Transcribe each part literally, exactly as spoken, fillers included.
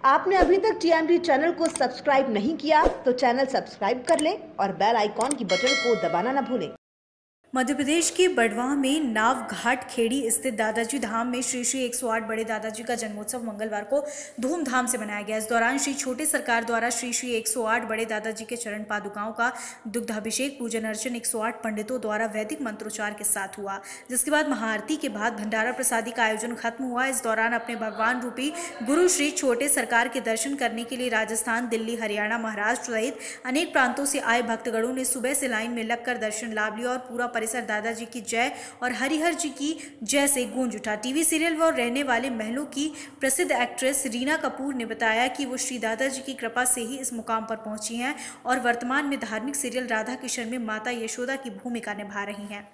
आपने अभी तक टीएमडी चैनल को सब्सक्राइब नहीं किया तो चैनल सब्सक्राइब कर लें और बेल आइकॉन की बटन को दबाना न भूलें। मध्य प्रदेश के बड़वाह में नाव घाट खेड़ी स्थित दादाजी धाम में श्री श्री एक सौ आठ बड़े दादाजी का जन्मोत्सव मंगलवार को धूमधाम से मनाया गया। इस दौरान श्री छोटे सरकार द्वारा श्री श्री एक सौ आठ बड़े दादाजी के चरण पादुकाओं का दुग्धाभिषेक पूजन अर्चन एक सौ आठ पंडितों द्वारा वैदिक मंत्रोच्चार के साथ हुआ, जिसके बाद महाआरती के बाद भंडारा प्रसादी का आयोजन खत्म हुआ। इस दौरान अपने भगवान रूपी गुरु श्री छोटे सरकार के दर्शन करने के लिए राजस्थान, दिल्ली, हरियाणा, महाराष्ट्र सहित अनेक प्रांतों से आए भक्तगणों ने सुबह से लाइन में लगकर दर्शन लाभ लिया और पूरा परिसर दादाजी की जय और हरिहर जी की जय से गूंज उठा। टीवी सीरियल व रहने वाले महलों की प्रसिद्ध एक्ट्रेस रीना कपूर ने बताया कि वो श्री दादाजी की कृपा से ही इस मुकाम पर पहुंची हैं और वर्तमान में धार्मिक सीरियल राधा किशन में माता यशोदा की भूमिका निभा रही हैं।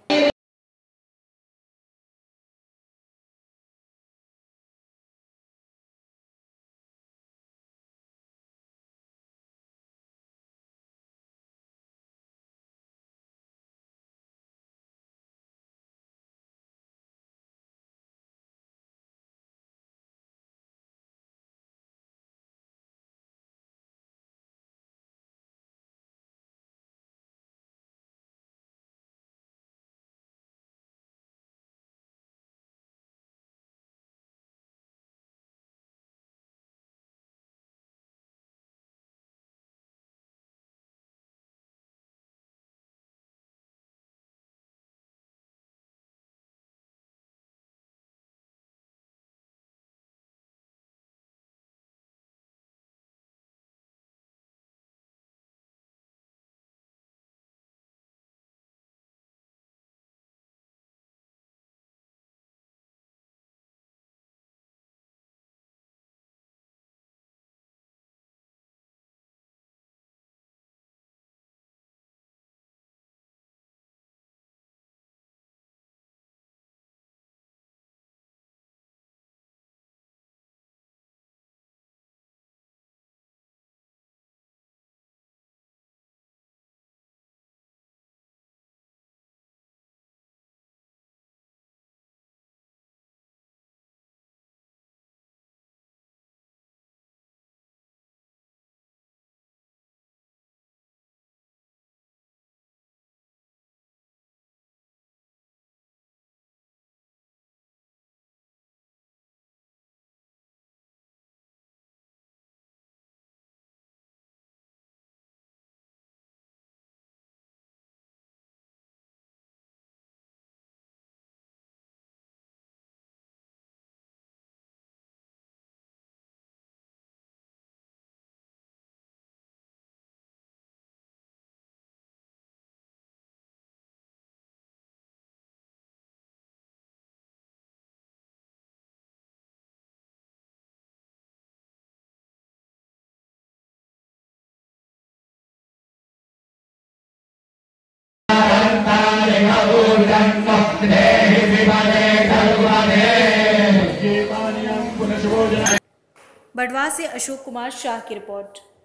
बड़वाह से अशोक कुमार शाह की रिपोर्ट।